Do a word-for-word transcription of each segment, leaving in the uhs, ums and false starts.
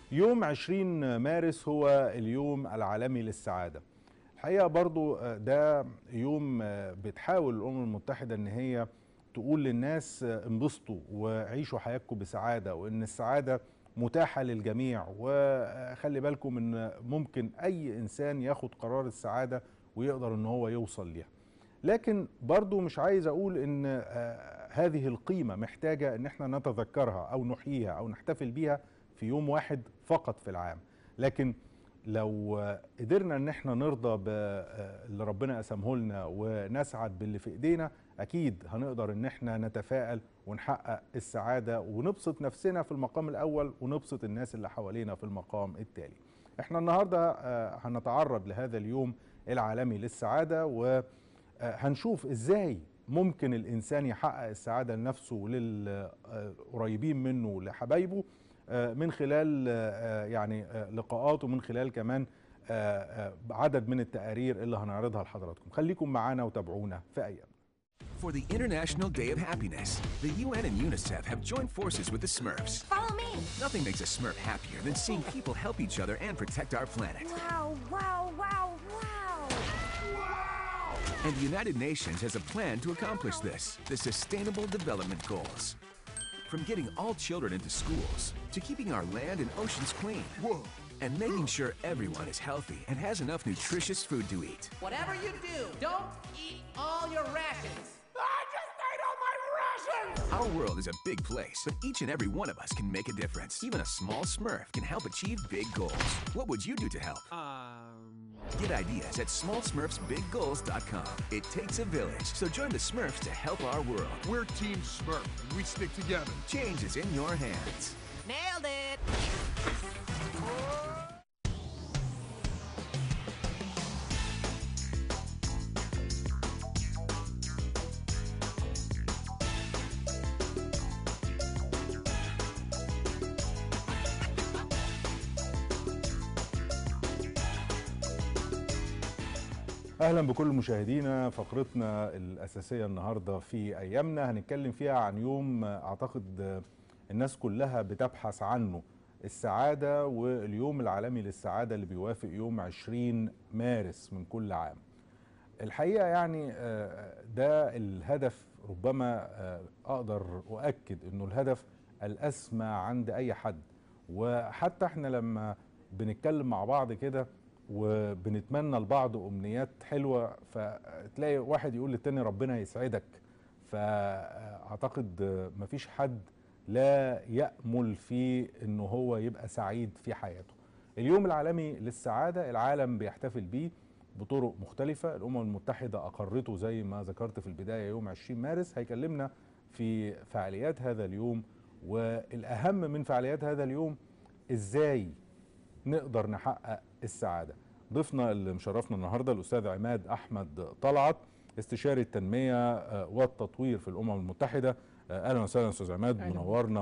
يوم عشرين مارس هو اليوم العالمي للسعادة. الحقيقة برضو ده يوم بتحاول الأمم المتحدة ان هي تقول للناس انبسطوا وعيشوا حياتكم بسعادة، وان السعادة متاحة للجميع، وخلي بالكم ان ممكن اي انسان ياخد قرار السعادة ويقدر ان هو يوصل ليها. لكن برضو مش عايز اقول ان هذه القيمة محتاجة ان احنا نتذكرها او نحييها او نحتفل بيها في يوم واحد فقط في العام. لكن لو قدرنا ان احنا نرضى باللي ربنا قسمه لنا ونسعد باللي في ايدينا، اكيد هنقدر ان احنا نتفائل ونحقق السعادة ونبسط نفسنا في المقام الاول ونبسط الناس اللي حوالينا في المقام التالي. احنا النهاردة هنتعرض لهذا اليوم العالمي للسعادة، وهنشوف ازاي ممكن الانسان يحقق السعادة لنفسه وللقريبين منه لحبايبه من خلال يعني لقاءات، ومن خلال كمان عدد من التقارير اللي هنعرضها لحضراتكم. خليكم معانا وتابعونا في أيام. For the International Day of Happiness, the U N and UNICEF have joined forces with the Smurfs. Follow me! Nothing makes a Smurf happier than seeing people help each other and protect our planet. Wow, wow, wow, wow! Wow! And the United Nations has a plan to accomplish this, the Sustainable Development Goals. From getting all children into schools, to keeping our land and oceans clean. Whoa. And making sure everyone is healthy and has enough nutritious food to eat. Whatever you do, don't eat all your rations. I just ate all my rations! Our world is a big place, but each and every one of us can make a difference. Even a small Smurf can help achieve big goals. What would you do to help? Um... Get ideas at small smurfs big goals dot com. It takes a village, so join the Smurfs to help our world. We're Team Smurf, and we stick together. Change is in your hands. Nailed it! اهلا بكل مشاهدينا. فقرتنا الاساسيه النهارده في ايامنا هنتكلم فيها عن يوم اعتقد الناس كلها بتبحث عنه، السعاده، واليوم العالمي للسعاده اللي بيوافق يوم عشرين مارس من كل عام. الحقيقه يعني ده الهدف، ربما اقدر اؤكد انه الهدف الاسمى عند اي حد. وحتى احنا لما بنتكلم مع بعض كده وبنتمنى لبعض امنيات حلوه، فتلاقي واحد يقول للتاني ربنا يسعدك. فاعتقد مفيش حد لا يأمل في انه هو يبقى سعيد في حياته. اليوم العالمي للسعاده العالم بيحتفل بيه بطرق مختلفه. الامم المتحده اقرته زي ما ذكرت في البدايه يوم عشرين مارس. هيكلمنا في فعاليات هذا اليوم، والاهم من فعاليات هذا اليوم ازاي نقدر نحقق السعادة. ضيفنا اللي مشرفنا النهاردة الأستاذ عماد أحمد طلعت، استشاري التنمية والتطوير في الأمم المتحدة. أهلا وسهلا أستاذ عماد، منورنا.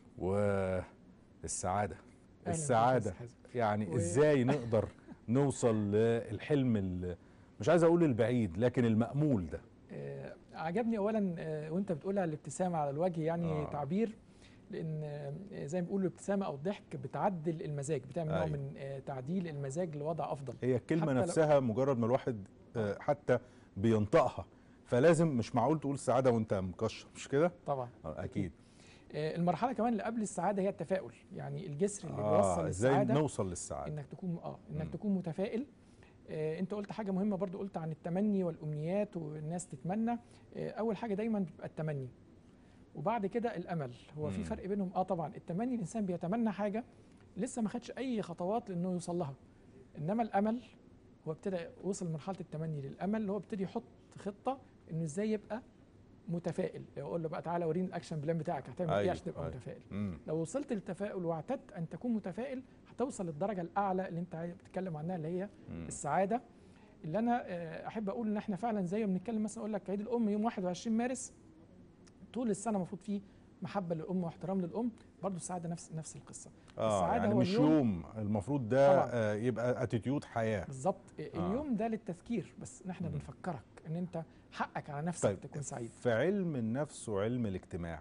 والسعادة السعادة يعني و... إزاي نقدر نوصل للحلم، مش عايز أقول البعيد لكن المأمول ده؟ آه عجبني أولا آه وأنت بتقولها الابتسامة على الوجه، يعني آه. تعبير، لان زي ما بيقولوا الابتسامه او الضحك بتعدل المزاج، بتعمل نوع من تعديل المزاج لوضع افضل. هي الكلمه نفسها مجرد ما الواحد حتى بينطقها، فلازم مش معقول تقول السعاده وانت مكشر، مش كده؟ طبعا اكيد. المرحله كمان اللي قبل السعاده هي التفاؤل، يعني الجسر اللي آه بيوصل للسعاده. ازاي نوصل للسعاده؟ انك تكون اه انك م. تكون متفائل. آه انت قلت حاجه مهمه برضو، قلت عن التمني والامنيات والناس تتمنى. آه اول حاجه دايما بيبقى التمني، وبعد كده الامل. هو مم. في فرق بينهم. اه طبعا التمني الانسان بيتمنى حاجه لسه ما خدش اي خطوات لانه يوصل لها، انما الامل هو ابتدى وصل لمرحله التمني للامل، اللي هو ابتدي يحط خطه انه ازاي يبقى متفائل. يقول له بقى تعالى وريني الاكشن بلان بتاعك، هتعمل أيوه ايه عشان تبقى أيوه متفائل. مم. لو وصلت للتفاؤل واعتدت ان تكون متفائل هتوصل للدرجه الاعلى اللي انت بتتكلم عنها، اللي هي مم. السعاده. اللي انا احب اقول ان احنا فعلا زي ما بنتكلم مثلا، اقول لك عيد الام يوم واحد وعشرين مارس، طول السنه المفروض فيه محبه للام واحترام للام. برضو السعاده نفس نفس القصه. آه السعاده يعني هو مش يوم المفروض ده آه يبقى اتيتيود حياه بالظبط. آه. اليوم ده للتذكير بس، ان احنا بنفكرك ان انت حقك على نفسك. طيب تكون سعيد. في علم النفس وعلم الاجتماع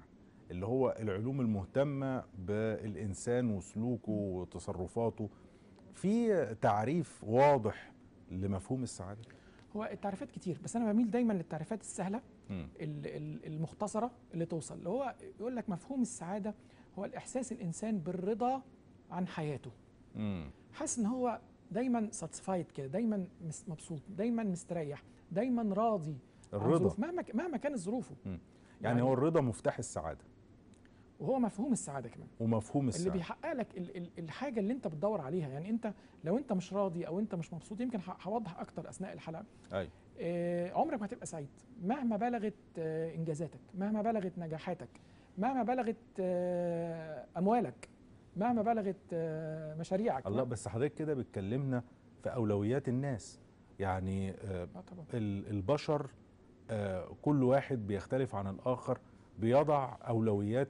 اللي هو العلوم المهتمه بالانسان وسلوكه وتصرفاته، في تعريف واضح لمفهوم السعاده؟ هو التعريفات كتير، بس انا بميل دايما للتعريفات السهله مم. ال- ال- المختصره اللي توصل، اللي هو يقول لك مفهوم السعاده هو الاحساس الانسان بالرضا عن حياته. مم. حاسس ان هو دايما ساتسفايد كده، دايما مس- مبسوط، دايما مستريح، دايما راضي عن الرضا. ظروف مهما ك- مهما كانت ظروفه. مم. يعني هو الرضا مفتاح السعاده وهو مفهوم السعاده كمان، ومفهوم اللي السعاده. بيحقق لك ال- ال- الحاجه اللي انت بتدور عليها. يعني انت لو انت مش راضي او انت مش مبسوط، يمكن ه- هوضح اكتر اثناء الحلقه، ايوه. آه، عمرك ما هتبقى سعيد مهما بلغت آه، انجازاتك، مهما بلغت نجاحاتك، مهما بلغت آه، اموالك، مهما بلغت آه، مشاريعك. الله، بس حضرتك كده بتكلمنا في اولويات الناس. يعني آه، آه طبعا. ال- البشر آه، كل واحد بيختلف عن الآخر، بيضع أولويات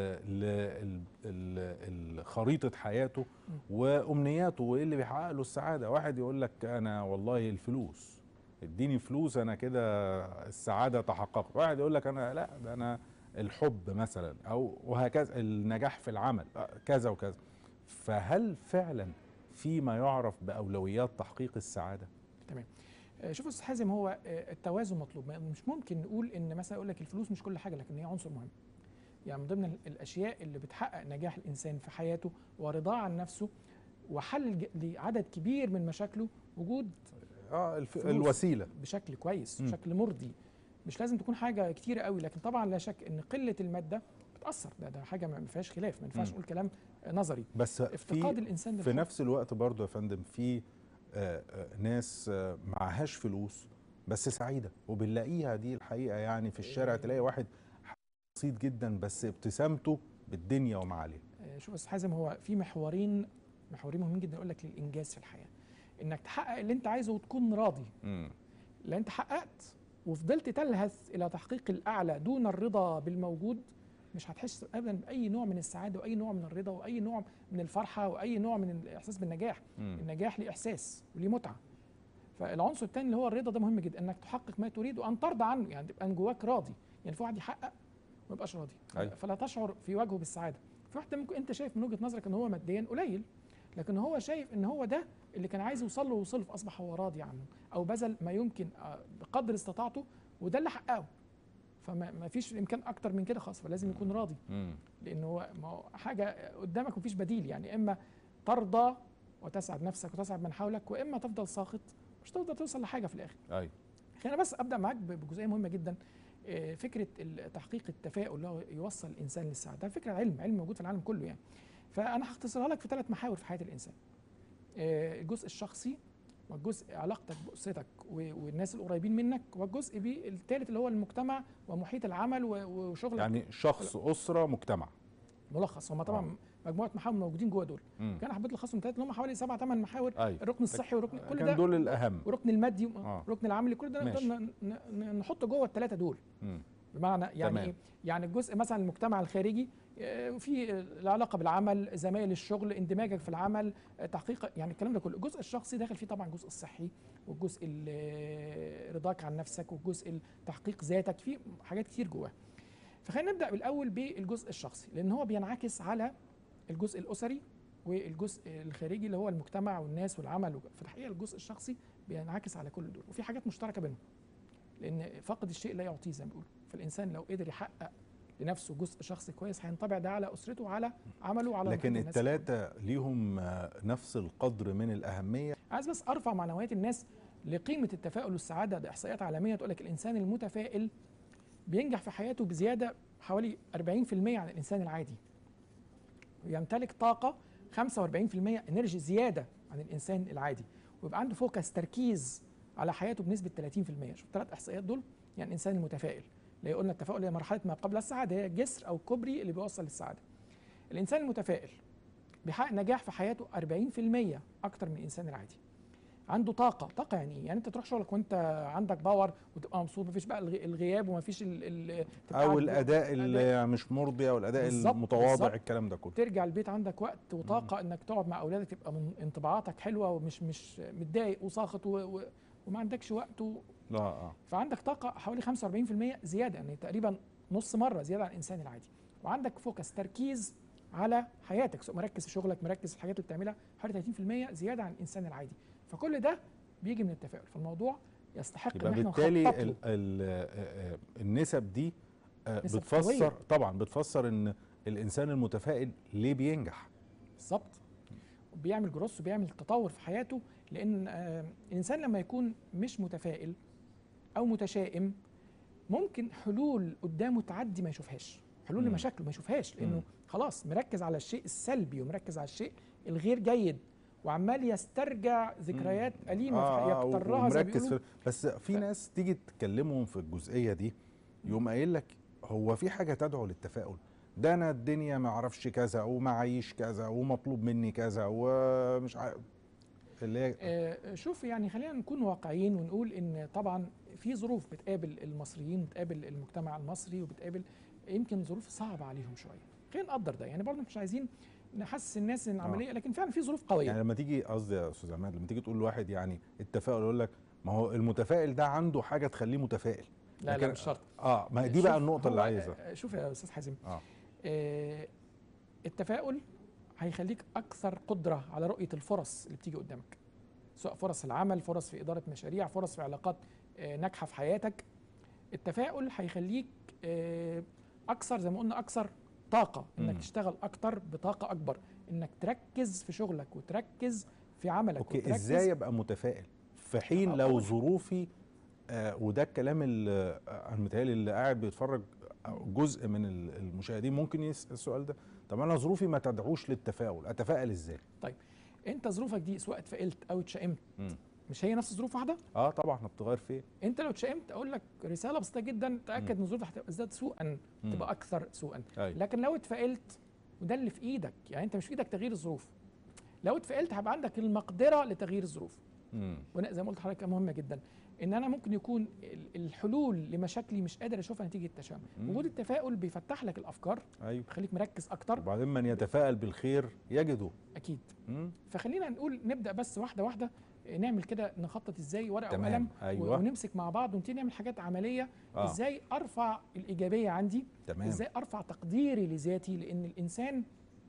لخريطة حياته وأمنياته وإيه اللي بيحقق له السعادة. واحد يقول لك أنا والله الفلوس، اديني فلوس أنا كده السعادة تحققت. واحد يقول لك أنا لا، ده أنا الحب مثلا، أو وهكذا، النجاح في العمل، كذا وكذا. فهل فعلا في ما يعرف بأولويات تحقيق السعادة؟ تمام. آه، شوف يا استاذ حازم، هو آه، التوازن مطلوب. ما- مش ممكن نقول ان مثلا اقول لك الفلوس مش كل حاجه، لكن هي عنصر مهم. يعني من ضمن ال- الاشياء اللي بتحقق نجاح الانسان في حياته ورضاه عن نفسه وحل ج- لعدد كبير من مشاكله وجود اه الف... فلوس الوسيلة بشكل كويس، م. بشكل مرضي. مش لازم تكون حاجه كتيره قوي، لكن طبعا لا شك ان قله الماده بتاثر. ده ده حاجه ما فيهاش خلاف، ما ينفعش م. نقول كلام نظري. بس افتقاد في الانسان في للحب. نفس الوقت برضو يا فندم في آه، آه، ناس آه، معهاش فلوس بس سعيدة، وبنلاقيها دي الحقيقة. يعني في الشارع تلاقي واحد بسيط جدا بس ابتسامته بالدنيا وما عليها. آه، شوف يا استاذ حازم، هو في محورين محورين مهمين جدا اقول لك للانجاز في الحياه. انك تحقق اللي انت عايزه وتكون راضي. مم. لا انت حققت وفضلت تلهث الى تحقيق الاعلى دون الرضا بالموجود، مش هتحس ابدا باي نوع من السعاده واي نوع من الرضا واي نوع من الفرحه واي نوع من الاحساس بالنجاح. مم. النجاح ليه احساس وليه متعه. فالعنصر الثاني اللي هو الرضا ده مهم جدا، انك تحقق ما تريد وان ترضى عنه. يعني تبقى من جواك راضي. يعني في واحد يحقق وما يبقاش راضي، أيوة. فلا تشعر في وجهه بالسعاده. في واحد ممكن انت شايف من وجهه نظرك ان هو ماديا قليل، لكن هو شايف ان هو ده اللي كان عايز يوصل له ووصل له، فاصبح هو راضي عنه او بذل ما يمكن آه، بقدر استطاعته، وده اللي حققه. فما ما فيش امكان اكتر من كده خالص، فلازم يكون راضي. مم. لانه هو ما هو حاجه قدامك مفيش بديل. يعني اما ترضى وتسعد نفسك وتسعد من حولك، واما تفضل ساخط مش تقدر توصل لحاجه في الاخر. ايوه. خلينا بس ابدا معاك بجزئيه مهمه جدا، آه، فكره ال- تحقيق التفاؤل اللي هو يوصل الانسان للسعاده. ده فكره علم علم موجود في العالم كله يعني. فانا هختصرها لك في ثلاث محاور في حياه الانسان. آه، الجزء الشخصي، والجزء علاقتك باسرتك و- والناس القريبين منك، والجزء بي الثالث اللي هو المجتمع ومحيط العمل و- وشغلك. يعني شخص، أسرة، مجتمع. ملخص هم طبعا آه. مجموعه محاور موجودين جوه دول. مم. كان حبيت الخصم ثلاثه اللي هم حوالي سبعة ثمان محاور. أيوة. الركن الصحي وركن كل كان ده، دول الأهم. وركن المادي آه. وركن العملي، كل ده ماشي. نقدر ن- ن- نحط جوه الثلاثه دول. مم. بمعنى يعني تمام. ايه؟ يعني الجزء مثلا المجتمع الخارجي آه، في العلاقه بالعمل، زمايل الشغل، اندماجك في العمل، آه، تحقيق يعني الكلام ده كله. الجزء الشخصي داخل فيه طبعا الجزء الصحي، والجزء ال- آه، رضاك عن نفسك، والجزء تحقيق ذاتك، في حاجات كتير جواه. فخلينا نبدا بالاول بالجزء الشخصي، لان هو بينعكس على الجزء الاسري والجزء الخارجي اللي هو المجتمع والناس والعمل. في الحقيقه الجزء الشخصي بينعكس على كل دول، وفي حاجات مشتركه بينهم، لان فقد الشيء لا يعطيه زي ما بيقولوا. فالانسان لو قدر يحقق لنفسه جزء شخصي كويس، هينطبع ده على اسرته وعلى عمله وعلى لكن محيط الناس. الثلاثة ليهم آه، نفس القدر من الأهمية. عايز بس ارفع معنويات الناس لقيمه التفاؤل والسعاده. ده احصائيات عالميه تقول لك الانسان المتفائل بينجح في حياته بزياده حوالي أربعين في المية عن الانسان العادي، ويمتلك طاقه خمسة وأربعين في المية انرجي زياده عن الانسان العادي، ويبقى عنده فوكس تركيز على حياته بنسبه ثلاثين في المية. شوف الثلاث احصائيات دول. يعني الانسان المتفائل، اللي قلنا التفاؤل هي مرحله ما قبل السعاده، هي جسر او كوبري اللي بيوصل للسعاده. الانسان المتفائل بيحقق نجاح في حياته أربعين في المية اكتر من الانسان العادي. عنده طاقه طاقه يعني إيه؟ يعني انت تروح شغلك وانت عندك باور وتبقى مبسوط، مفيش بقى الغ- الغياب ومفيش ال ال تبقى أو قاعد الأداء اللي مش مرضي، أو الأداء بالظبط، المتواضع، بالظبط. الكلام ده كله. ترجع البيت عندك وقت وطاقه انك تقعد مع اولادك، تبقى من انطباعاتك حلوه ومش مش متضايق وساخط و و وما عندكش وقت و لا اه فعندك طاقه حوالي خمسة وأربعين في المية زياده، يعني تقريبا نص مره زياده عن الانسان العادي. وعندك فوكس تركيز على حياتك، سواء مركز في شغلك، مركز في الحاجات اللي بتعملها، حوالي ثلاثين في المية زياده عن الانسان العادي. فكل ده بيجي من التفاؤل، فالموضوع يستحق ان يبقى احنا بالتالي نخطط له. ال- ال- النسب دي آه، نسب بتفسر قوية. طبعا بتفسر ان الانسان المتفائل ليه بينجح. بالظبط، بيعمل جروس وبيعمل تطور في حياته، لان آه، الانسان لما يكون مش متفائل او متشائم ممكن حلول قدامه تعدي ما يشوفهاش، حلول مم. لمشاكله ما يشوفهاش، لانه مم. خلاص مركز على الشيء السلبي ومركز على الشيء الغير جيد، وعمال يسترجع ذكريات أليمة في حياته يقترها زي ما ومركز بيقولوا. في بس في ناس تيجي تكلمهم في الجزئيه دي يقوم قايل لك هو في حاجه تدعو للتفاؤل؟ ده انا الدنيا ما اعرفش كذا ومعيش كذا ومطلوب مني كذا ومش عارف اللي هي آه، شوف يعني خلينا نكون واقعيين ونقول ان طبعا في ظروف بتقابل المصريين، بتقابل المجتمع المصري، وبتقابل يمكن ظروف صعبه عليهم شويه. خلينا نقدر ده، يعني برضه مش عايزين نحسس الناس ان العمليه، لكن فعلا في ظروف قويه. يعني لما تيجي قصدي يا استاذ عماد لما تيجي تقول لواحد يعني التفاؤل يقول لك ما هو المتفائل ده عنده حاجه تخليه متفائل. لا لا لكن- مش شرط. اه ما دي شوف، بقى النقطه اللي هو، عايزها. آه، شوف يا استاذ حازم، اه آه، التفاؤل هيخليك اكثر قدره على رؤيه الفرص اللي بتيجي قدامك، سواء فرص العمل، فرص في اداره مشاريع، فرص في علاقات آه، ناجحه في حياتك. التفاؤل هيخليك آه، اكثر زي ما قلنا اكثر طاقه، انك مم. تشتغل اكتر بطاقه اكبر، انك تركز في شغلك وتركز في عملك اوكي وتركز. ازاي ابقى متفائل في حين لو أقول. ظروفي آه وده الكلام اللي آه، انا متهيألي اللي قاعد بيتفرج أو جزء من ال- المشاهدين ممكن يسأل السؤال ده، طب انا ظروفي ما تدعوش للتفاؤل، اتفائل ازاي؟ طيب انت ظروفك دي سواء اتفائلت او اتشائمت، مم. مش هي نفس ظروف واحده؟ اه طبعا بتغير فين؟ انت لو اتشائمت اقول لك رساله بسيطه جدا، تاكد ان ظروفك هتزداد سوءا، مم. تبقى اكثر سوءا. أيوة. لكن لو اتفائلت، وده اللي في ايدك، يعني انت مش في ايدك تغيير الظروف، لو اتفائلت هيبقى عندك المقدره لتغيير الظروف. مم. وانا زي ما قلت لحضرتك مهمه جدا، ان انا ممكن يكون ال- الحلول لمشاكلي مش قادر اشوفها نتيجه التشاؤم. مم. وجود التفاؤل بيفتح لك الافكار، ايوه بيخليك مركز اكتر. وبعدين من يتفائل بالخير يجده. اكيد. مم. فخلينا نقول نبدا بس واحده واحده، نعمل كده نخطط ازاي، ورقه تمام. وقلم، أيوة. و- ونمسك مع بعض ونبتدي نعمل حاجات عمليه. آه. ازاي ارفع الايجابيه عندي، تمام. ازاي ارفع تقديري لذاتي، لان الانسان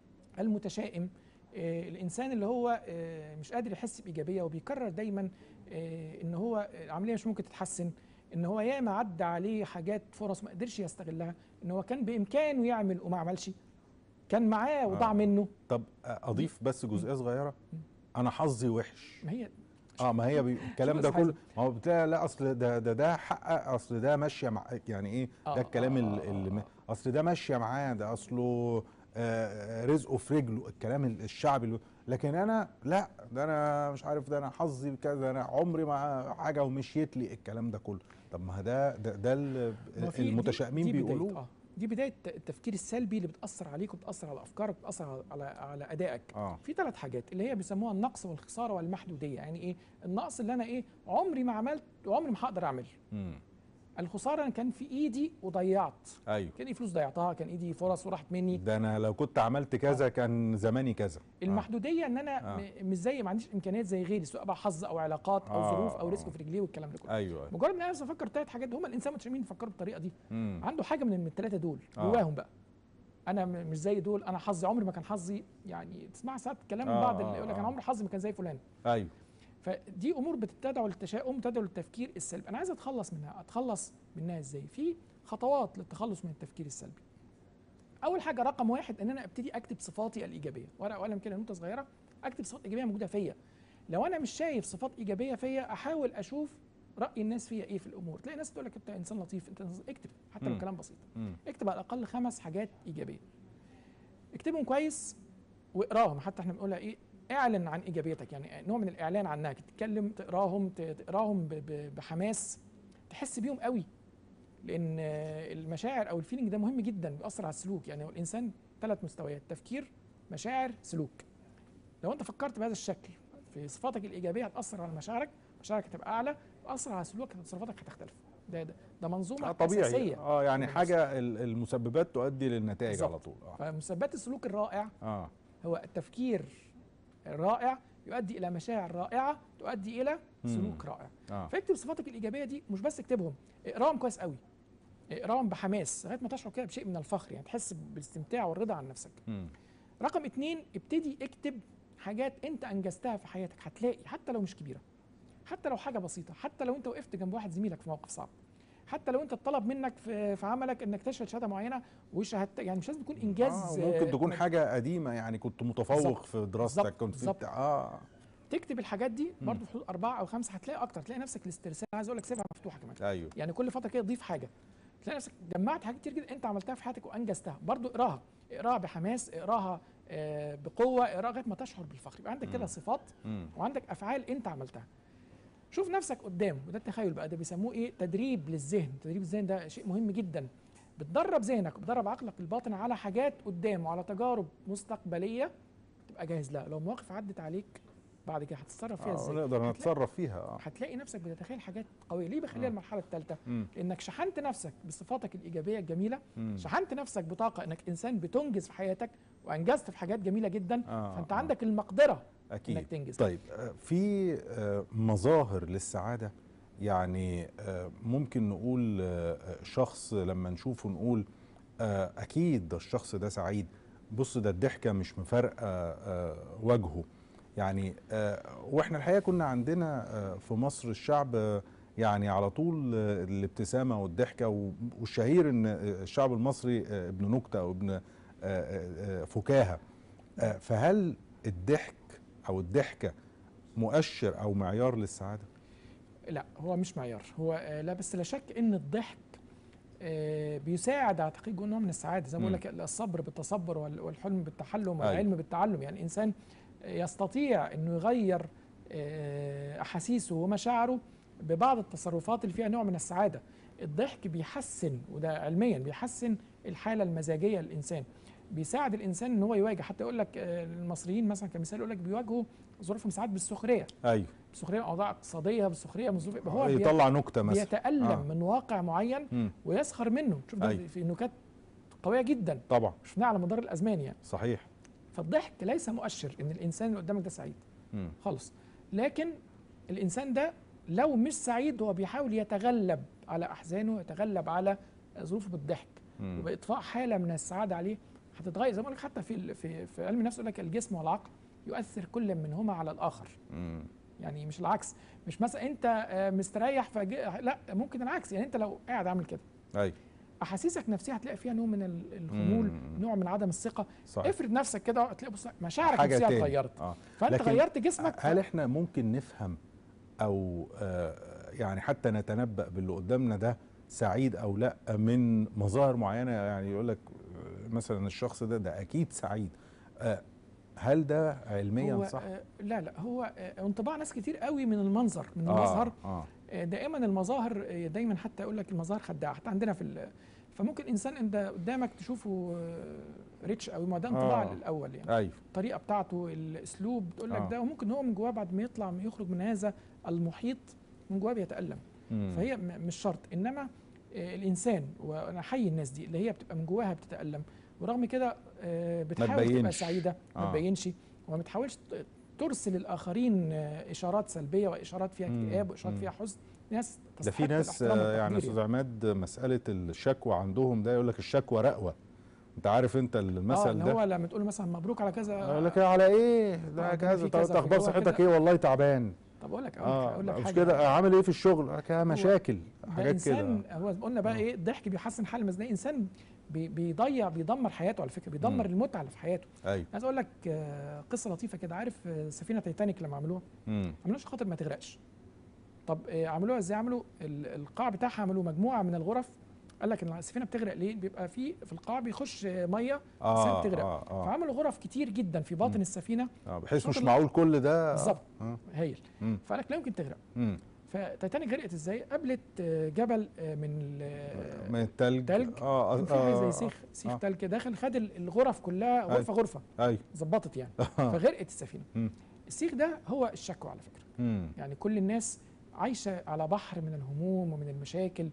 المتشائم، آه، الانسان اللي هو آه، مش قادر يحس بايجابيه وبيكرر دايما آه، ان هو العمليه مش ممكن تتحسن، ان هو ياما عدى عليه حاجات فرص ما قدرش يستغلها، ان هو كان بامكانه يعمل وما عملش، كان معاه وضاع آه. منه. طب آه، اضيف بس جزئيه صغيره، انا حظي وحش. ما هي اه ما هي بي... الكلام شوف ده يا أستاذ كله ما هو بتلاقي لا اصل ده ده ده حقق اصل ده ماشيه مع يعني ايه آه، ده الكلام آه، ال- آه، اللي م- آه. اصل ده ماشيه معاه ده اصله آه رزقه في رجله الكلام ال- الشعبي اللي... لكن انا لا ده انا مش عارف ده انا حظي كذا انا عمري ما حاجه ومشيت لي الكلام ده كله. طب ما ده ده, ده ال- ما في دي- المتشائمين دي بداية- بيقولوه. اه دي بدايه التفكير السلبي اللي بتاثر عليك وبتاثر على افكارك وبتاثر على على, على ادائك. اه في ثلاث حاجات اللي هي بيسموها النقص والخساره والمحدوديه. يعني ايه النقص؟ اللي انا ايه عمري ما عملت وعمري ما هقدر اعمل. امم الخساره انا كان في ايدي وضيعت، ايوه كان ايدي فلوس ضيعتها، كان ايدي فرص وراحت مني. ده انا لو كنت عملت كذا كان زماني كذا. المحدوديه ان انا آه. م- مش زي ما عنديش امكانيات زي غيري، سواء بقى حظ او علاقات او آه، ظروف او آه. رزق في رجليه والكلام ده كله. ايوه ايوه مجرد ان انا بس افكر ثلاث حاجات، هم الانسان متشائمين بيفكروا بالطريقه دي. مم. عنده حاجه من الثلاثه دول آه. جواهم بقى. انا م- مش زي دول، انا حظي عمري ما كان حظي، يعني تسمع ساعات كلام من آه، بعض آه، اللي يقول لك آه. انا عمري حظي ما كان زي فلان. ايوه فدي امور بتدعو للتشاؤم، بتدعو للتفكير السلبي. انا عايز اتخلص منها. اتخلص منها ازاي؟ في خطوات للتخلص من التفكير السلبي. اول حاجه رقم واحد ان انا ابتدي اكتب صفاتي الايجابيه، ورقه وقلم كده نوته صغيره، اكتب صفات ايجابيه موجوده فيا. لو انا مش شايف صفات ايجابيه فيا، احاول اشوف راي الناس فيا ايه في الامور. تلاقي ناس تقول لك انت انسان لطيف، انت إنسان- اكتب حتى لو مم. كلام بسيط. مم. اكتب على الاقل خمس حاجات ايجابيه، اكتبهم كويس واقراهم. حتى احنا بنقولها ايه، اعلن عن ايجابيتك، يعني نوع من الاعلان عنها، تتكلم تقراهم ت- تقراهم ب- ب- بحماس، تحس بيهم قوي. لان المشاعر او الفيلينج ده مهم جدا، بيأثر على السلوك. يعني هو الانسان ثلاث مستويات: تفكير، مشاعر، سلوك. لو انت فكرت بهذا الشكل في صفاتك الايجابيه هتأثر على مشاعرك، مشاعرك هتبقى اعلى، تأثر على سلوكك، تصرفاتك هتختلف. ده ده, ده منظومه آه طبيعي اساسيه. اه يعني في حاجه ال- المسببات تؤدي للنتائج بالظبط. على طول. اه فمسببات السلوك الرائع اه هو التفكير الرائع يؤدي الى مشاعر رائعه تؤدي الى مم. سلوك رائع. اه فاكتب صفاتك الايجابيه دي، مش بس اكتبهم، اقراهم كويس قوي. اقراهم بحماس لغايه ما تشعر كده بشيء من الفخر، يعني تحس بالاستمتاع والرضا عن نفسك. مم. رقم اتنين، ابتدي اكتب حاجات انت انجزتها في حياتك، هتلاقي حتى لو مش كبيره، حتى لو حاجه بسيطه، حتى لو انت وقفت جنب واحد زميلك في موقف صعب، حتى لو انت اتطلب منك في, في عملك انك تشهد شهاده معينه وشهادت، يعني مش لازم تكون انجاز. آه ممكن تكون حاجه قديمه، يعني كنت متفوق في دراستك، كنت في بتاع اه تكتب الحاجات دي برضه في حدود اربعه او خمسه، هتلاقي اكتر، تلاقي نفسك الاسترسال، عايز اقول لك سيبها مفتوحه كمان. ايوه يعني كل فتره كده ضيف حاجه، تلاقي نفسك جمعت حاجات كتير جدا انت عملتها في حياتك وانجزتها. برضه اقراها، اقراها بحماس، اقراها آه بقوه، اقراها لغايه ما تشعر بالفخر، يبقى عندك كده صفات وعندك افعال انت عملتها. شوف نفسك قدام، وده التخيل بقى، ده بيسموه ايه؟ تدريب للذهن. تدريب الذهن ده شيء مهم جدا، بتدرب ذهنك وبتدرب عقلك الباطن على حاجات قدام وعلى تجارب مستقبليه تبقى جاهز لها. لو مواقف عدت عليك بعد كده هتتصرف فيها ازاي؟ نقدر نتصرف فيها. اه هتلاقي نفسك بتتخيل حاجات قويه. ليه بخليها المرحله الثالثه؟ لانك شحنت نفسك بصفاتك الايجابيه الجميله، مم. شحنت نفسك بطاقه انك انسان بتنجز في حياتك وانجزت في حاجات جميله جدا. آه فانت آه. عندك المقدره أكيد. انك تنجز. طيب في مظاهر للسعاده، يعني ممكن نقول شخص لما نشوفه نقول اكيد ده الشخص ده سعيد، بص ده الضحكه مش مفارقه وجهه. يعني واحنا الحقيقه كنا عندنا في مصر الشعب يعني على طول الابتسامه والضحكه، والشهير ان الشعب المصري ابن نكته او ابن فكاهه. فهل الضحك او الضحكه مؤشر او معيار للسعاده؟ لا هو مش معيار، هو لا، بس لا شك ان الضحك بيساعد على تحقيق نوع من السعاده. زي ما بقول لك الصبر بالتصبر والحلم بالتحلم والعلم بالتعلم. يعني انسان يستطيع انه يغير احاسيسه ومشاعره ببعض التصرفات اللي فيها نوع من السعاده. الضحك بيحسن، وده علميا بيحسن الحاله المزاجيه للانسان، بيساعد الانسان ان هو يواجه. حتى يقول لك المصريين مثلا كمثال يقول لك بيواجهوا ظروفهم ساعات بالسخريه. ايوه بالسخريه من اوضاع اقتصاديه، بالسخريه من ظروف، هو يطلع نكته مثلا، بيتالم آه. من واقع معين م. ويسخر منه. شوف ده أيوه. في نكات قويه جدا طبعا شفناها على مدار الازمان يعني. صحيح. فالضحك ليس مؤشر ان الانسان اللي قدامك ده سعيد م. خالص، لكن الانسان ده لو مش سعيد هو بيحاول يتغلب على احزانه، يتغلب على ظروفه بالضحك م. وباطفاء حاله من السعاده عليه. هتتغير زي ما قلت حتى في في في علم النفس يقول لك الجسم والعقل يؤثر كل منهما على الاخر. م. يعني مش العكس، مش مثلا انت مستريح فج... لا، ممكن العكس. يعني انت لو قاعد عامل كده ايوه احاسيسك نفسها هتلاقي فيها نوع من الخمول، مم. نوع من عدم الثقه. صحيح. افرض نفسك كده هتلاقي بص مشاعرك نفسها اتغيرت. آه. فانت غيرت جسمك. هل ف... احنا ممكن نفهم او آه يعني حتى نتنبأ باللي قدامنا ده سعيد او لا من مظاهر معينه؟ يعني يقول لك مثلا الشخص ده ده اكيد سعيد. آه هل ده علميا هو صح؟ آه لا لا هو آه انطباع ناس كتير قوي من المنظر، من المظهر. آه آه. دائما المظاهر دايما حتى يقول لك المظاهر خداعه. حتى عندنا في فممكن انسان انت قدامك تشوفه ريتش قوي، ما ده انطباع آه. الاول يعني. أيوه. الطريقه بتاعته، الاسلوب بتقول لك آه. ده، وممكن هو من جواه بعد ما يطلع يخرج من هذا المحيط من جواه بيتألم. مم. فهي مش شرط، انما الانسان، وانا احيي الناس دي اللي هي بتبقى من جواها بتتألم ورغم كده بتحاول تبقى سعيده، ما آه. تبينش وما بتحاولش ترسل الاخرين اشارات سلبيه واشارات فيها اكتئاب واشارات فيها حزن. ناس ده في ناس يعني استاذ عماد مساله الشكوى عندهم ده يقول لك الشكوى رقوه. انت عارف انت المثل آه ده؟ اه هو لما تقول مثلا مبروك على كذا يقول لك على ايه ده كذا، طب اخبار صحتك ايه؟ والله تعبان. طب اقول لك اقول لك حاجه مش كده، عامل ايه في الشغل؟ مشاكل حاجات كده. انسان هو قلنا بقى ايه، الضحك بيحسن حال المزاج. انسان بيضيع بيدمر حياته على فكره، بيدمر مم. المتعه اللي في حياته. ايوه عايز اقول لك قصه لطيفه كده. عارف سفينه تايتانيك لما عملوها؟ ما عملوش خاطر ما تغرقش. طب عملوها ازاي؟ عملوا القاع بتاعها، عملوا مجموعه من الغرف. قال لك ان السفينه بتغرق ليه؟ بيبقى في في القاع بيخش ميه آه بتغرق. آه آه. فعملوا غرف كتير جدا في باطن مم. السفينه اه بحيث مش معقول كل ده. بالظبط آه. هايل. فقال لك لا يمكن تغرق. مم. فتايتانيك غرقت ازاي؟ قابلت جبل من من الثلج. تلج اه اه في حاجه زي سيخ سيخ تلج كده داخل، خد الغرف كلها غرفه أي. غرفه ايوه ظبطت يعني. فغرقت السفينه. مم. السيخ ده هو الشكوى على فكره. مم. يعني كل الناس عايشه على بحر من الهموم ومن المشاكل.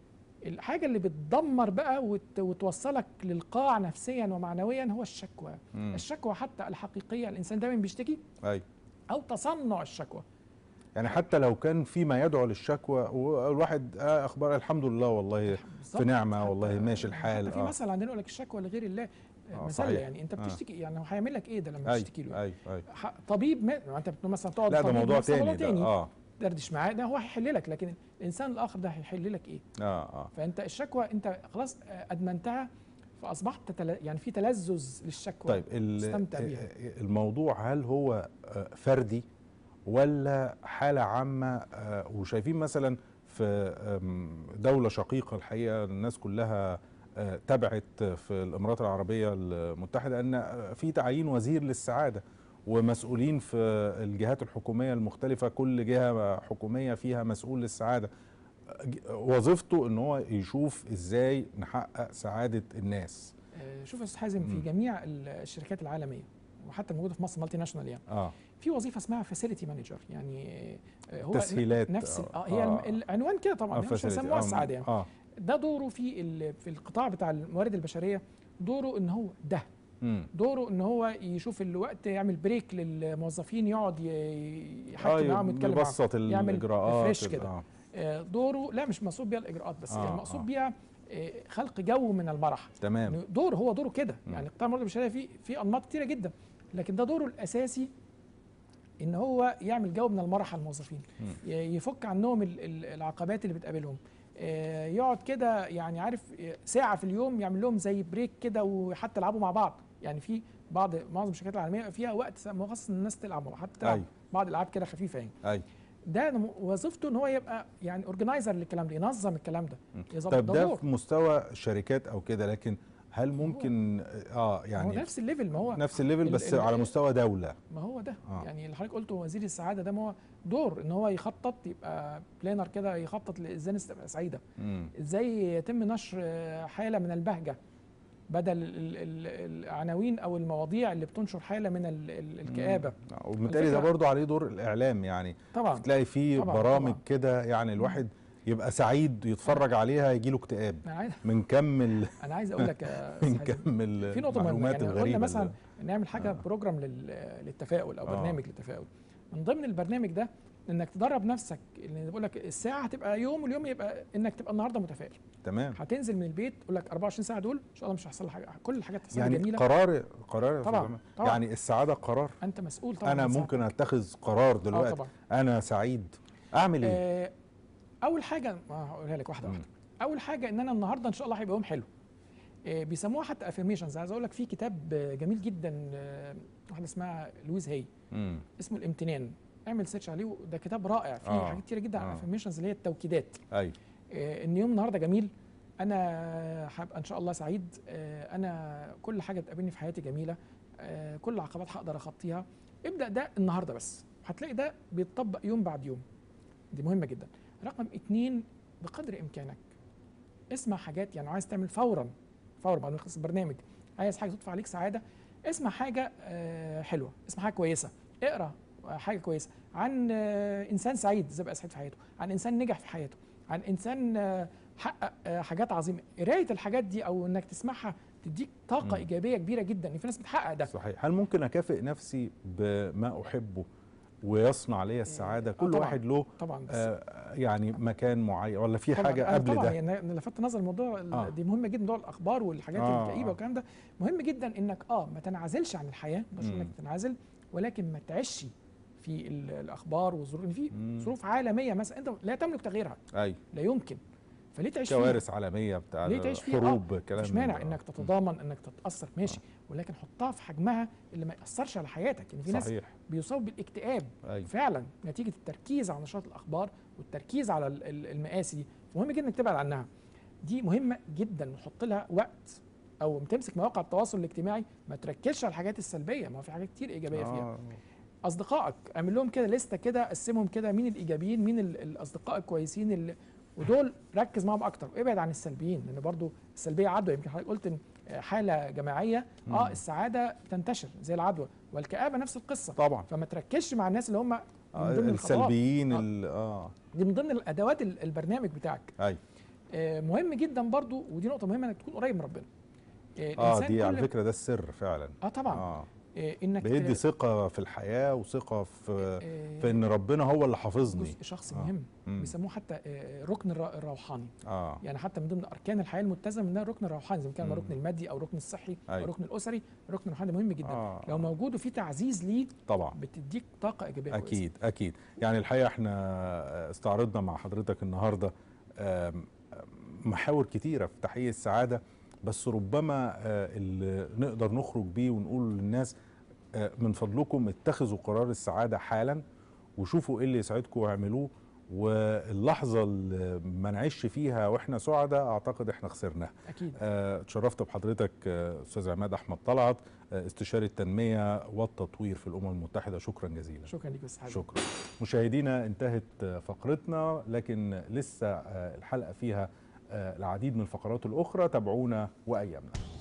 الحاجه اللي بتدمر بقى وت... وتوصلك للقاع نفسيا ومعنويا هو الشكوى. مم. الشكوى حتى الحقيقيه، الانسان دايما بيشتكي. ايوه. او تصنع الشكوى. يعني حتى لو كان في ما يدعو للشكوى والواحد آه اخبار الحمد لله والله في نعمه والله ماشي الحال. في مثل عندنا يقول لك الشكوى لغير الله آه مسألة، يعني انت بتشتكي آه. يعني هو هيعمل لك ايه ده لما أي تشتكي له؟ اي اي طبيب ما انت مثلا تقعد لا ده موضوع تاني, تاني ده اه دردش معاه، ده هو هيحل لك، لكن الانسان الاخر ده هيحل لك ايه؟ اه اه فانت الشكوى انت خلاص ادمنتها، فاصبحت تل... يعني في تلذذ للشكوى. طيب تستمتع بيها. الموضوع هل هو فردي ولا حاله عامه؟ وشايفين مثلا في دوله شقيقه الحقيقه الناس كلها تبعت في الامارات العربيه المتحده ان في تعيين وزير للسعاده ومسؤولين في الجهات الحكوميه المختلفه، كل جهه حكوميه فيها مسؤول للسعاده وظيفته ان هو يشوف ازاي نحقق سعاده الناس. شوف يا استاذ حازم، في جميع الشركات العالميه وحتى الموجوده في مصر مالتي ناشونال يعني اه في وظيفه اسمها فاسيلتي مانجر، يعني هو تسهيلات نفس اه هي آه العنوان كده طبعا، آه مش هيسموها السعاده يعني. آه ده دوره في في القطاع بتاع الموارد البشريه، دوره ان هو ده مم. دوره ان هو يشوف الوقت، يعمل بريك للموظفين، يقعد يحكي آه معاهم، يتكلم يبسط معاهم، يعمل الاجراءات فريش كده. آه دوره لا مش مقصود بيها الاجراءات بس، آه يعني مقصود آه. بيها خلق جو من المرح. تمام. دور هو دوره كده، يعني قطاع الموارد البشريه فيه في انماط كتيره جدا، لكن ده دوره الاساسي ان هو يعمل جو من المرح على الموظفين، يفك عنهم العقبات اللي بتقابلهم، يقعد كده يعني عارف ساعه في اليوم يعمل لهم زي بريك كده، وحتى يلعبوا مع بعض. يعني في بعض معظم الشركات العالميه فيها وقت مخصص ان الناس تلعب، حتى تلعب بعض الالعاب كده خفيفه يعني. أي. ده وظيفته ان هو يبقى يعني اورجنايزر للكلام ده، ينظم الكلام ده. طيب ده في مستوى شركات او كده، لكن هل ممكن اه يعني هو نفس الليفل، ما هو نفس الليفل بس ال على مستوى دوله؟ ما هو ده آه. يعني اللي حضرتك قلته وزير السعاده ده، ما هو دور ان هو يخطط، يبقى بلانر كده، يخطط ازاي الناس تبقى سعيده، مم. ازاي يتم نشر حاله من البهجه بدل العناوين او المواضيع اللي بتنشر حاله من الكآبه. وبالتالي ده برضو عليه دور الاعلام، يعني طبعا تلاقي فيه برامج كده يعني الواحد يبقى سعيد يتفرج عليها يجيله اكتئاب من كم ال انا عايز اقول لك من كم في نقطه مهمه، يعني قلنا مثلا نعمل حاجه آه. بروجرام للتفاؤل او آه. برنامج للتفاؤل. من ضمن البرنامج ده انك تدرب نفسك، اللي بقول لك الساعه هتبقى يوم، واليوم يبقى انك تبقى النهارده متفائل. تمام. هتنزل من البيت تقول لك أربعة وعشرين ساعه دول ان شاء الله مش هيحصل لي حاجه، كل الحاجات هتحصل يعني جميله. قرار قرار طبعا, طبعا يعني السعاده قرار، انت مسؤول طبعا. انا ممكن اتخذ قرار دلوقتي. آه طبعا. انا سعيد اعمل ايه؟ آه اول حاجه هقولها لك واحده واحده. اول حاجه ان انا النهارده ان شاء الله هيبقى يوم حلو. آه بيسموها حتى افirmations. عايز اقول لك في كتاب جميل جدا آه واحده اسمها لويز هاي، مم. اسمه الامتنان، اعمل سيرش عليه، ده كتاب رائع فيه آه. حاجات كتيره جدا عن آه. افirmations اللي هي التوكيدات. ايوه. آه ان يوم النهارده جميل، انا هبقى ان شاء الله سعيد، آه انا كل حاجه بتقابلني في حياتي جميله، آه كل العقبات هقدر اخطيها. ابدا ده النهارده بس، هتلاقي ده بيتطبق يوم بعد يوم. دي مهمه جدا. رقم اتنين، بقدر امكانك اسمع حاجات، يعني عايز تعمل فورا فورا بعد ما يخلص البرنامج، عايز حاجه تدفع عليك سعاده، اسمع حاجه آه حلوه، اسمع حاجه كويسه، اقرا حاجه كويسه عن آه انسان سعيد ازاي بقى سعيد في حياته، عن انسان نجح في حياته، عن انسان آه حقق آه حاجات عظيمه. قرايه الحاجات دي او انك تسمعها تديك طاقه م. ايجابيه كبيره جدا، ان في ناس بتحقق ده. صحيح. هل ممكن اكافئ نفسي بما احبه ويصنع لي السعاده؟ كل طبعًا واحد له طبعا آه يعني مكان معين، ولا في حاجه قبل طبعًا ده؟ يعني انا لفت نظر الموضوع آه. دي مهمه جدا، موضوع الاخبار والحاجات آه الكئيبه آه. والكلام ده مهم جدا، انك اه ما تنعزلش عن الحياه، مش انك تنعزل، ولكن ما تعيش في الاخبار والظروف. في ظروف عالميه مثلا انت لا تملك تغييرها. ايوه لا يمكن، فليه تعيش فيها؟ كوارث عالميه بتاع ليه تعيش فيها؟ حروب آه. كلام مش مانع انك تتضامن انك تتاثر، ماشي، آه. ولكن حطها في حجمها اللي ما ياثرش على حياتك. يعني في ناس صحيح. بيصابوا بالاكتئاب أيوة. فعلا نتيجه التركيز على نشاط الاخبار والتركيز على المآسي دي، فمهم جدا انك تبعد عنها. دي مهمه جدا، وحط لها وقت، او تمسك مواقع التواصل الاجتماعي ما تركزش على الحاجات السلبيه، ما هو في حاجات كتير ايجابيه فيها. آه. اصدقائك اعمل لهم كده لسته كده، قسمهم كده، مين الايجابيين، مين الاصدقاء الكويسين اللي ودول ركز معاهم اكتر، وابعد عن السلبيين، لان برضو السلبيه عدوى. يمكن حضرتك قلت ان حاله جماعيه مم. اه السعاده تنتشر زي العدوى، والكآبه نفس القصه طبعا. فما تركزش مع الناس اللي هم من ضمن السلبيين. اه, آه. دي من ضمن الادوات البرنامج بتاعك. ايوه. آه مهم جدا برضو، ودي نقطه مهمه، انك تكون قريب من ربنا. آه, اه دي على فكره ده السر فعلا. اه طبعا. آه. آه، انك بيدي ت- ثقه في الحياه وثقه في آه، في ان ربنا هو اللي حافظني. جزء شخصي آه. مهم. مم. بيسموه حتى آه، ركن الر- الروحاني. اه يعني حتى من ضمن اركان الحياه المتزنه منها الركن الروحاني، زي ما كان مم. الركن المادي او الركن الصحي او أيوة. الركن الاسري. الركن الروحاني مهم جدا. آه. لو موجود وفي تعزيز ليه طبعا بتديك طاقه ايجابيه كويسة. اكيد اكيد. يعني الحقيقه احنا استعرضنا مع حضرتك النهارده آم، محاور كتيره في تحقيق السعاده، بس ربما آه، اللي نقدر نخرج بيه ونقول للناس آه، من فضلكم اتخذوا قرار السعاده حالا، وشوفوا ايه اللي يسعدكم واعملوه، واللحظه اللي ما نعيش فيها واحنا سعداء اعتقد احنا خسرناها. اكيد. آه، اتشرفت بحضرتك آه، استاذ عماد احمد طلعت، آه، استشاري التنميه والتطوير في الامم المتحده. شكرا جزيلا. شكرا ليك يا استاذ حازم. شكرا. مشاهدينا، انتهت آه، فقرتنا، لكن لسه آه، الحلقه فيها آه، العديد من الفقرات الاخرى. تابعونا وايامنا.